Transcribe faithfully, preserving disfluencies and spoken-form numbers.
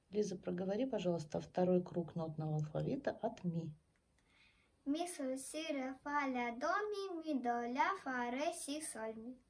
Лиза, проговори, пожалуйста, второй круг нотного алфавита от ми. Ми, соль, си, ре, фа, ля, до, ми, ми, до, ля, фа, ре, си, соль, ми.